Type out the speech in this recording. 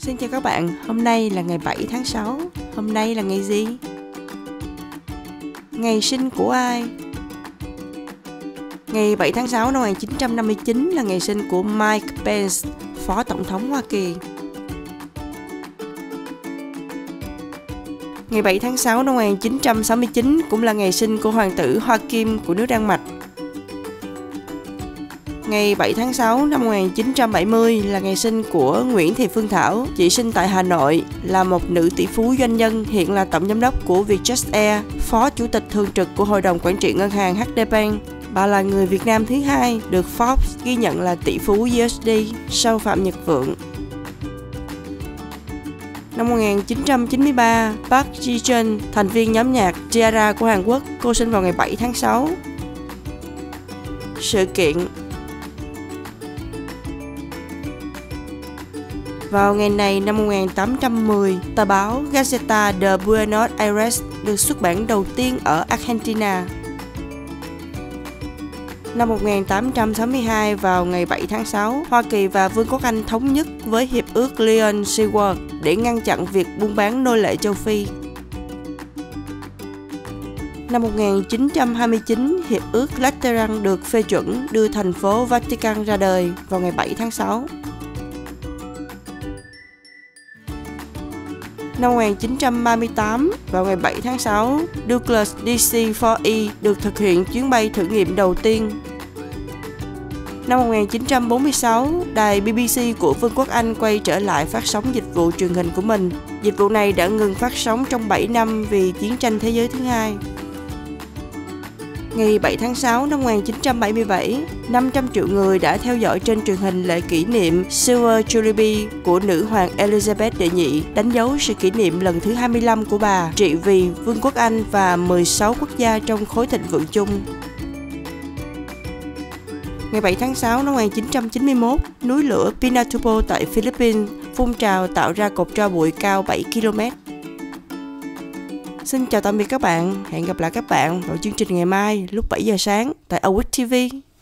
Xin chào các bạn, hôm nay là ngày 7 tháng 6. Hôm nay là ngày gì? Ngày sinh của ai? Ngày 7 tháng 6 năm 1959 là ngày sinh của Mike Pence, Phó Tổng thống Hoa Kỳ. Ngày 7 tháng 6 năm 1969 cũng là ngày sinh của Hoàng tử Hoa Kim của nước Đan Mạch. Ngày 7 tháng 6 năm 1970 là ngày sinh của Nguyễn Thị Phương Thảo. Chị sinh tại Hà Nội, là một nữ tỷ phú doanh nhân, hiện là tổng giám đốc của Vietjet Air, phó chủ tịch thường trực của Hội đồng Quản trị Ngân hàng HD Bank. Bà là người Việt Nam thứ hai được Forbes ghi nhận là tỷ phú USD sau Phạm Nhật Vượng. Năm 1993, Park Ji-jeon, thành viên nhóm nhạc T-ara của Hàn Quốc, cô sinh vào ngày 7 tháng 6. Sự kiện. Vào ngày này năm 1810, tờ báo Gaceta de Buenos Aires được xuất bản đầu tiên ở Argentina. Năm 1862, vào ngày 7 tháng 6, Hoa Kỳ và Vương quốc Anh thống nhất với Hiệp ước Lyon-Seward để ngăn chặn việc buôn bán nô lệ châu Phi. Năm 1929, Hiệp ước Lateran được phê chuẩn đưa thành phố Vatican ra đời vào ngày 7 tháng 6. Năm 1938, vào ngày 7 tháng 6, Douglas DC-4E được thực hiện chuyến bay thử nghiệm đầu tiên. Năm 1946, đài BBC của Vương quốc Anh quay trở lại phát sóng dịch vụ truyền hình của mình. Dịch vụ này đã ngừng phát sóng trong 7 năm vì chiến tranh thế giới thứ hai. Ngày 7 tháng 6 năm 1977, 500 triệu người đã theo dõi trên truyền hình lễ kỷ niệm Silver Jubilee của nữ hoàng Elizabeth đệ nhị, đánh dấu sự kỷ niệm lần thứ 25 của bà trị vì Vương quốc Anh và 16 quốc gia trong khối thịnh vượng chung. Ngày 7 tháng 6 năm 1991, núi lửa Pinatubo tại Philippines phun trào tạo ra cột tro bụi cao 7 km. Xin chào tạm biệt các bạn, hẹn gặp lại các bạn vào chương trình ngày mai lúc 7 giờ sáng tại Awit TV.